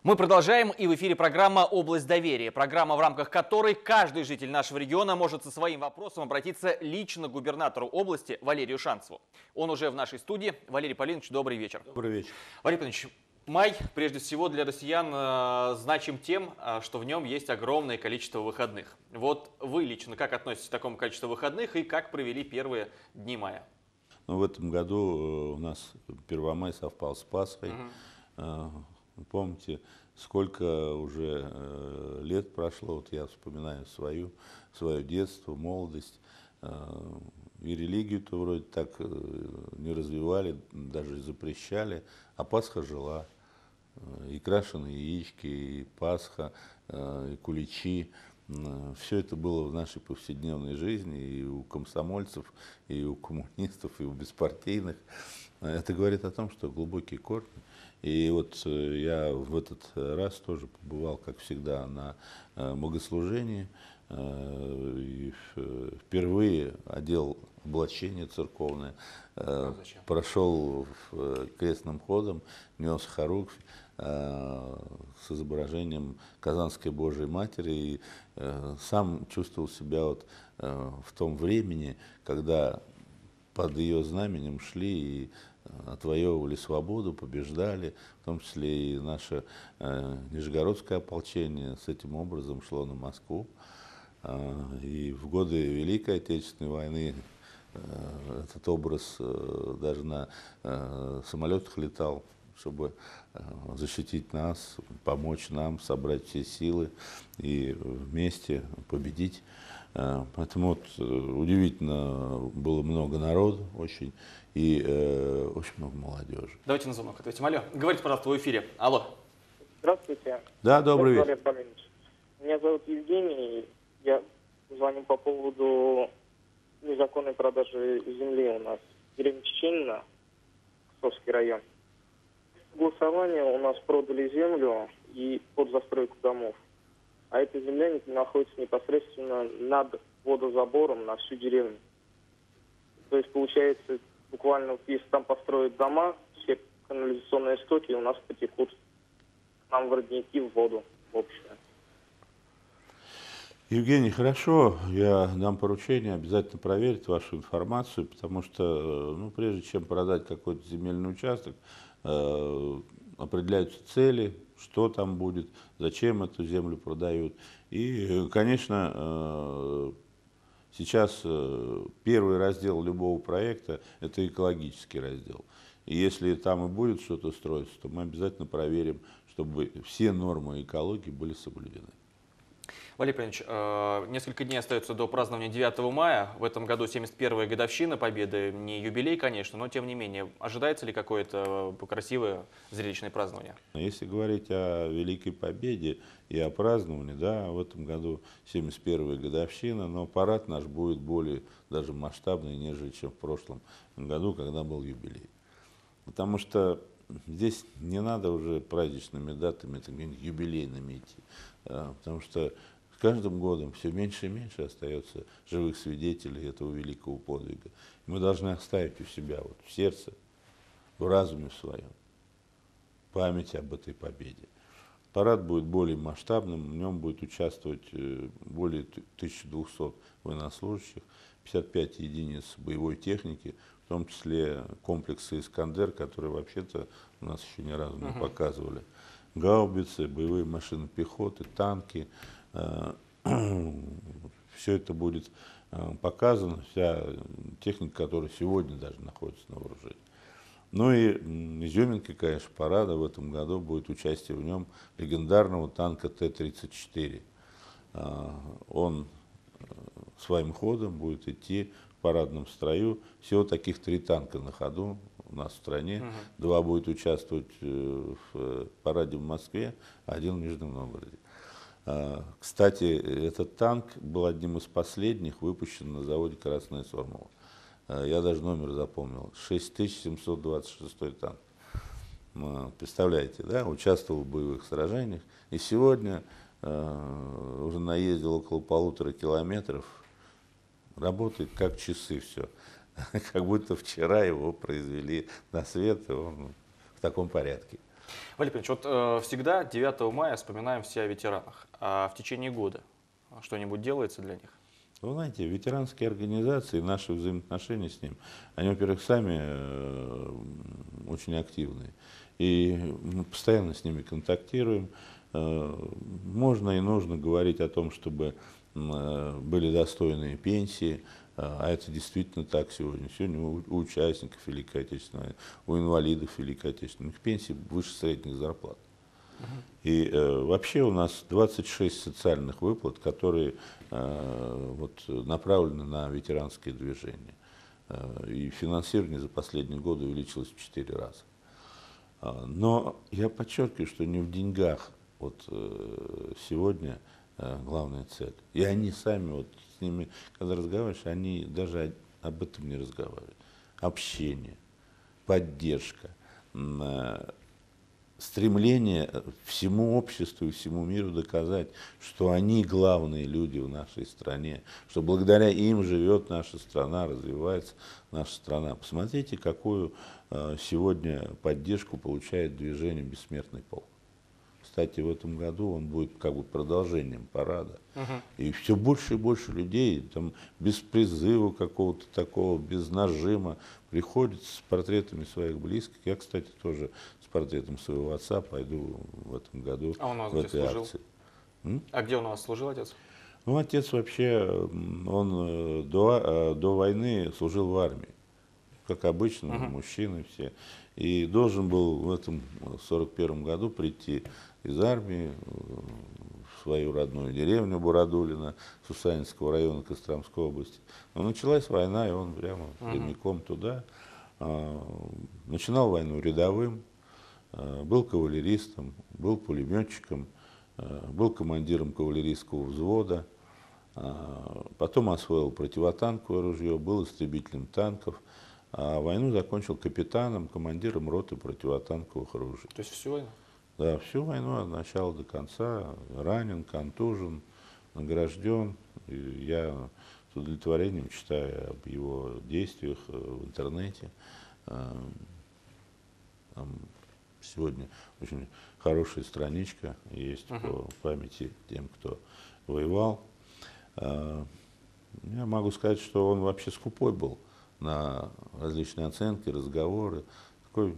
Мы продолжаем, и в эфире программа «Область доверия». Программа, в рамках которой каждый житель нашего региона может со своим вопросом обратиться лично к губернатору области Валерию Шанцеву. Он уже в нашей студии. Валерий Полинович, добрый вечер. Добрый вечер. Валерий Полинович, май, прежде всего, для россиян значим тем, что в нем есть огромное количество выходных. Вот вы лично как относитесь к такому количеству выходных и как провели первые дни мая? Ну, в этом году у нас Первомай совпал с Пасхой. Помните, сколько уже лет прошло, вот я вспоминаю свое детство, молодость. И религию-то вроде так не развивали, даже запрещали, а Пасха жила. И крашеные яички, и Пасха, и куличи. Все это было в нашей повседневной жизни и у комсомольцев, и у коммунистов, и у беспартийных. Это говорит о том, что глубокие корни. И вот я в этот раз тоже побывал, как всегда, на богослужении. И впервые одел облачение церковное, прошел крестным ходом, нес хоругвь с изображением Казанской Божией Матери и сам чувствовал себя вот в том времени, когда под ее знаменем шли и отвоевывали свободу, побеждали, в том числе и наше Нижегородское ополчение с этим образом шло на Москву. И в годы Великой Отечественной войны этот образ даже на самолетах летал, чтобы защитить нас, помочь нам, собрать все силы и вместе победить. Поэтому вот удивительно было много народу очень и очень много молодежи. Давайте на звонок ответим. Алло, говорите, пожалуйста, в эфире. Алло. Здравствуйте. Да, добрый вечер. Меня зовут Евгений. Я звоню по поводу незаконной продажи земли у нас в деревне Чеченина, Ксовский район. В голосовании у нас продали землю и под застройку домов. А эта земля находится непосредственно над водозабором на всю деревню. То есть, получается, буквально, если там построят дома, все канализационные стоки у нас потекут к нам в родники, в воду, в общее. Евгений, хорошо, я дам поручение обязательно проверить вашу информацию, потому что, ну, прежде чем продать какой-то земельный участок, определяются цели, что там будет, зачем эту землю продают. И, конечно, сейчас первый раздел любого проекта – это экологический раздел. И если там и будет что-то строиться, то мы обязательно проверим, чтобы все нормы экологии были соблюдены. Валерий Павлович, несколько дней остается до празднования 9 мая. В этом году 71-я годовщина Победы. Не юбилей, конечно, но тем не менее. Ожидается ли какое-то красивое зрелищное празднование? Если говорить о Великой Победе и о праздновании, да, в этом году 71-я годовщина, но парад наш будет более даже масштабный, нежели чем в прошлом году, когда был юбилей. Потому что здесь не надо уже праздничными датами, юбилейными идти, потому что с каждым годом все меньше и меньше остается живых свидетелей этого великого подвига. Мы должны оставить у себя вот в сердце, в разуме своем память об этой победе. Парад будет более масштабным, в нем будет участвовать более 1200 военнослужащих, 55 единиц боевой техники, в том числе комплексы «Искандер», которые вообще-то у нас еще ни разу не показывали. Гаубицы, боевые машины пехоты, танки. Все это будет показано, вся техника, которая сегодня даже находится на вооружении. Ну и изюминкой, конечно, парада в этом году будет участие в нем легендарного танка Т-34. Он своим ходом будет идти в парадном строю. Всего таких 3 танка на ходу у нас в стране. 2 будет участвовать в параде в Москве, 1 в Нижнем Новгороде. Кстати, этот танк был одним из последних выпущен на заводе «Красная Сормова». Я даже номер запомнил. 6726 танк. Представляете, да? Участвовал в боевых сражениях. И сегодня уже наездил около 1,5 километров. Работает как часы все. Как будто вчера его произвели на свет, и он в таком порядке. Валерий Павлович, вот всегда 9 мая вспоминаем все о ветеранах. А в течение года что-нибудь делается для них? Вы знаете, ветеранские организации, наши взаимоотношения с ним, они, во-первых, сами очень активные. И мы постоянно с ними контактируем. Можно и нужно говорить о том, чтобы были достойные пенсии, а это действительно так сегодня. Сегодня у участников Великой Отечественной, у инвалидов Великой Отечественной пенсии выше средних зарплат. И вообще у нас 26 социальных выплат, которые вот, направлены на ветеранские движения. И финансирование за последние годы увеличилось в 4 раза. Но я подчеркиваю, что не в деньгах вот, сегодня главная цель. И они сами, вот, с ними, когда разговариваешь, они даже об этом не разговаривают. Общение, поддержка, стремление всему обществу и всему миру доказать, что они главные люди в нашей стране, что благодаря им живет наша страна, развивается наша страна. Посмотрите, какую сегодня поддержку получает движение «Бессмертный полк». Кстати, в этом году он будет как бы продолжением парада. И все больше и больше людей, там, без призыва какого-то такого, без нажима, приходят с портретами своих близких. Я, кстати, тоже с портретом своего отца пойду в этом году в этой акции. А где он у вас служил, отец? Ну, отец вообще, он до войны служил в армии, как обычно, мужчины все. И должен был в этом 41 году прийти из армии в свою родную деревню Бурадулино, Сусанинского района Костромской области. Но началась война, и он прямо прямиком туда. Начинал войну рядовым, был кавалеристом, был пулеметчиком, был командиром кавалерийского взвода, потом освоил противотанковое ружье, был истребителем танков, а войну закончил капитаном, командиром роты противотанковых оружий. То есть всю войну? Да, всю войну от начала до конца, ранен, контужен, награжден. И я с удовлетворением читаю об его действиях в интернете. Там сегодня очень хорошая страничка есть по памяти тем, кто воевал. Я могу сказать, что он вообще скупой был на различные оценки, разговоры. Такой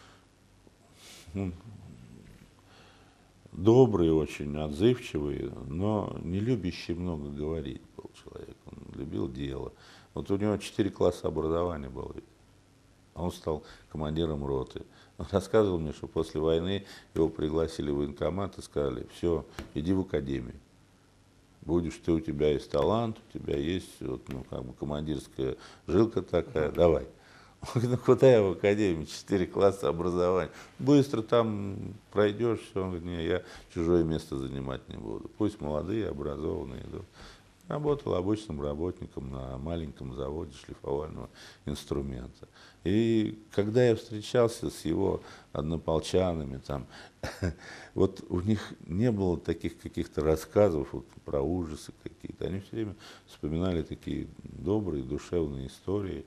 добрый, очень отзывчивый, но не любящий много говорить был человек. Он любил дело. Вот у него 4 класса образования было. Он стал командиром роты. Он рассказывал мне, что после войны его пригласили в военкомат и сказали: все, иди в академию. Будешь ты, у тебя есть талант, у тебя есть вот, ну, как бы командирская жилка такая, давай. Он говорит: ну куда я в академию, 4 класса образования, быстро там пройдешь, все. Он говорит: не, я чужое место занимать не буду, пусть молодые, образованные идут. Работал обычным работником на маленьком заводе шлифовального инструмента. И когда я встречался с его однополчанами, там, вот у них не было таких каких-то рассказов вот, про ужасы какие-то. Они все время вспоминали такие добрые, душевные истории.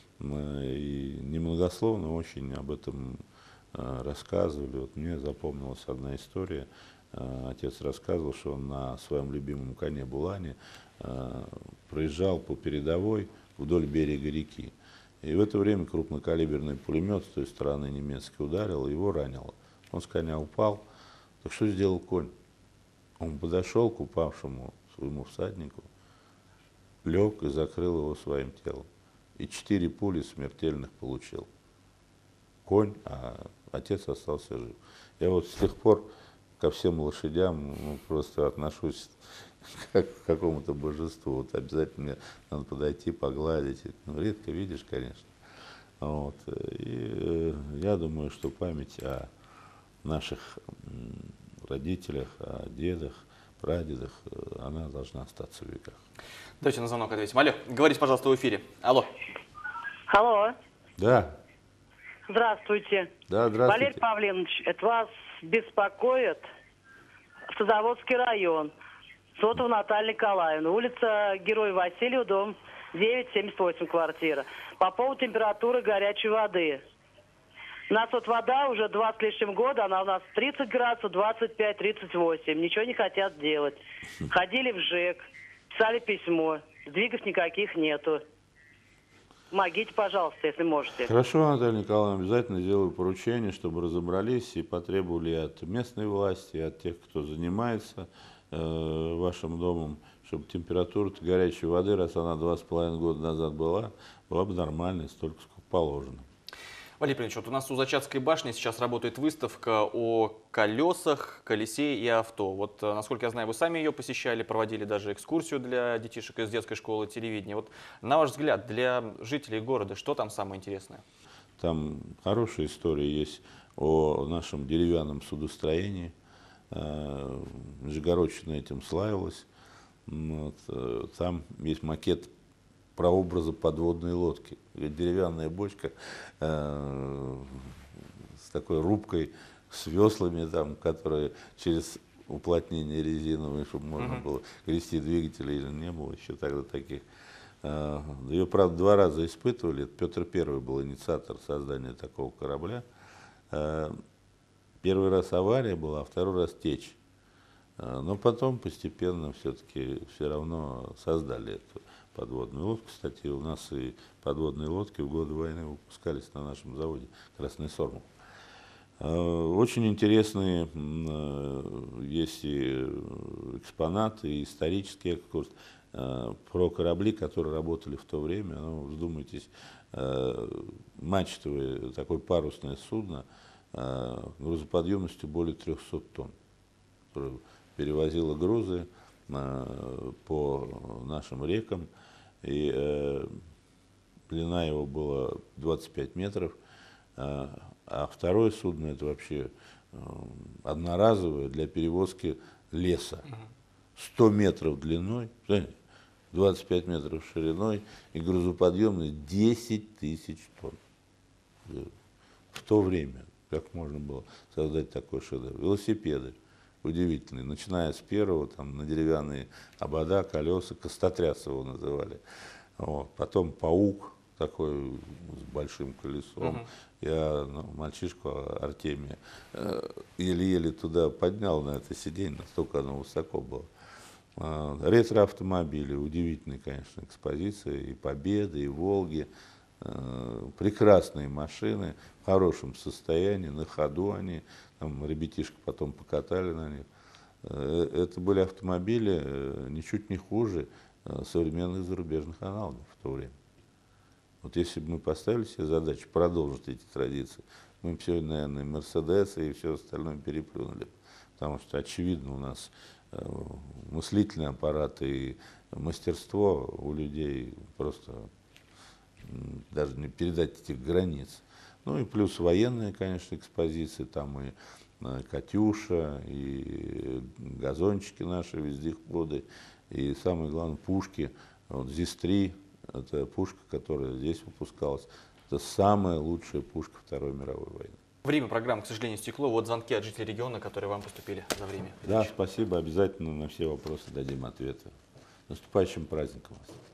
И немногословно очень об этом рассказывали. Вот мне запомнилась одна история. Отец рассказывал, что он на своем любимом коне Булане проезжал по передовой вдоль берега реки. И в это время крупнокалиберный пулемет с той стороны немецкий ударил, и его ранило. Он с коня упал. Так что сделал конь? Он подошел к упавшему своему всаднику, лег и закрыл его своим телом. И 4 пули смертельных получил конь, а отец остался жив. Я вот с тех пор ко всем лошадям просто отношусь как к какому-то божеству. Вот обязательно надо подойти, погладить. Ну, редко видишь, конечно. Вот. И я думаю, что память о наших родителях, о дедах, прадедах, она должна остаться в веках. Давайте на звонок ответим. Алло, говорите, пожалуйста, в эфире. Алло. Алло. Да. Здравствуйте. Да, здравствуйте. Валерий Павлович, это вас беспокоит Садоводский район. Сотова Наталья Николаевна. Улица Героя Васильева, дом 9, 78 квартира. По поводу температуры горячей воды. У нас вот вода уже 20 с лишним года, она у нас 30 градусов, 25, 38. Ничего не хотят делать. Ходили в ЖЭК, писали письмо. Сдвигов никаких нету. Помогите, пожалуйста, если можете. Хорошо, Наталья Николаевна, обязательно сделаю поручение, чтобы разобрались и потребовали от местной власти, от тех, кто занимается вашим домом, чтобы температура горячей воды, раз она 2,5 года назад была бы нормальной, столько, сколько положено. Валерий Павлович, вот у нас у Зачатской башни сейчас работает выставка о колесах, колесе и авто. Вот, насколько я знаю, вы сами ее посещали, проводили даже экскурсию для детишек из детской школы телевидения. Вот, на ваш взгляд, для жителей города, что там самое интересное? Там хорошая история есть о нашем деревянном судостроении. Нижегородчина этим славилась. Вот. Там есть макет прообраза подводной лодки. Деревянная бочка с такой рубкой, с веслами, там, которые через уплотнение резиновое, чтобы можно было грести двигатели, или не было еще тогда таких. Ее, правда, 2 раза испытывали. Петр I был инициатор создания такого корабля. Первый раз авария была, а второй раз течь. Но потом постепенно все-таки все равно создали эту подводную лодку. Кстати, у нас и подводные лодки в годы войны выпускались на нашем заводе «Красный Сормов». Очень интересные есть и экспонаты, и исторический экскурс про корабли, которые работали в то время. Ну, вдумайтесь, мачтовое такое парусное судно грузоподъемностью более 300 тонн, которое перевозило грузы по нашим рекам, и длина его была 25 метров, а второе судно это вообще одноразовое для перевозки леса, 100 метров длиной, 25 метров шириной и грузоподъемность 10 тысяч тонн. В то время как можно было создать такой шедевр? Велосипеды удивительные, начиная с первого, там, на деревянные обода, колеса, костотряс его называли. Вот. Потом паук такой с большим колесом. Я мальчишку Артемия еле-еле туда поднял на это сиденье, настолько оно высоко было. Ретро-автомобили, удивительные, конечно, экспозиции, и Победы, и Волги. Прекрасные машины, в хорошем состоянии, на ходу они, там ребятишки потом покатали на них. Это были автомобили ничуть не хуже современных зарубежных аналогов в то время. Вот если бы мы поставили себе задачу продолжить эти традиции, мы бы сегодня, наверное, Мерседесы и все остальное переплюнули. Потому что, очевидно, у нас мыслительный аппарат и мастерство у людей просто даже не передать этих границ. Ну и плюс военные, конечно, экспозиции, там и «Катюша», и газончики наши, вездеходы, и самое главное, пушки. Вот ЗИС-3, это пушка, которая здесь выпускалась. Это самая лучшая пушка Второй мировой войны. Время программы, к сожалению, стекло. Вот звонки от жителей региона, которые вам поступили за время. Да, спасибо. Обязательно на все вопросы дадим ответы. С наступающим праздником вас.